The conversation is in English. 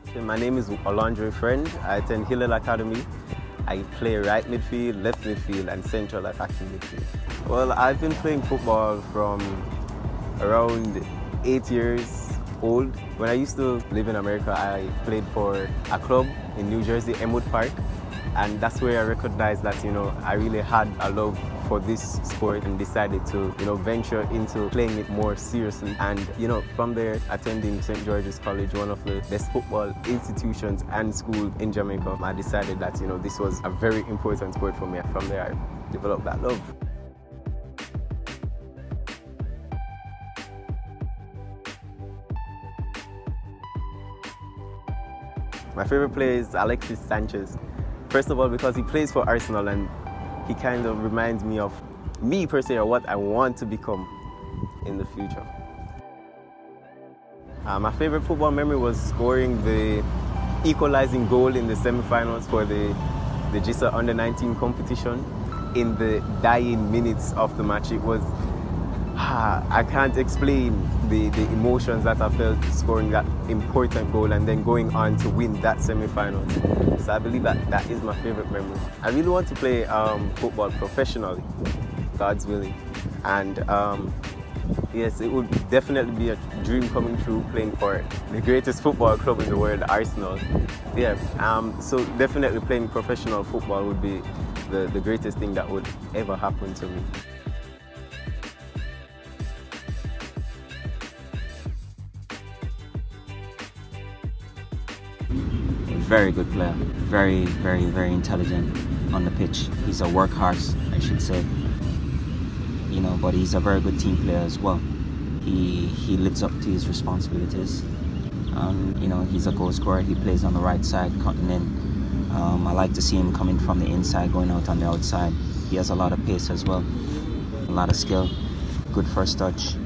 My name is Olandre Friend. I attend Hillel Academy. I play right midfield, left midfield, and central attacking midfield. Well, I've been playing football from around 8 years old. When I used to live in America, I played for a club in New Jersey, Elmwood Park. And that's where I recognized that, I really had a love for this sport and decided to, venture into playing it more seriously. And, from there, attending St. George's College, one of the best football institutions and school in Jamaica, I decided that, this was a very important sport for me. From there, I developed that love. My favorite player is Alexis Sanchez. First of all, because he plays for Arsenal and he kind of reminds me of me per se, or what I want to become in the future. My favorite football memory was scoring the equalizing goal in the semi-finals for the GISA Under-19 competition in the dying minutes of the match. It was, I can't explain the emotions that I felt scoring that important goal and then going on to win that semi-final. So I believe that is my favorite memory. I really want to play football professionally, God's willing. And yes, it would definitely be a dream coming true playing for the greatest football club in the world, Arsenal. Yeah, so definitely playing professional football would be the greatest thing that would ever happen to me. Very good player, very, very, very intelligent on the pitch. He's a workhorse, I should say. But he's a very good team player as well. He lives up to his responsibilities. He's a goal scorer. He plays on the right side, cutting in. I like to see him coming from the inside, going out on the outside. He has a lot of pace as well, a lot of skill, good first touch.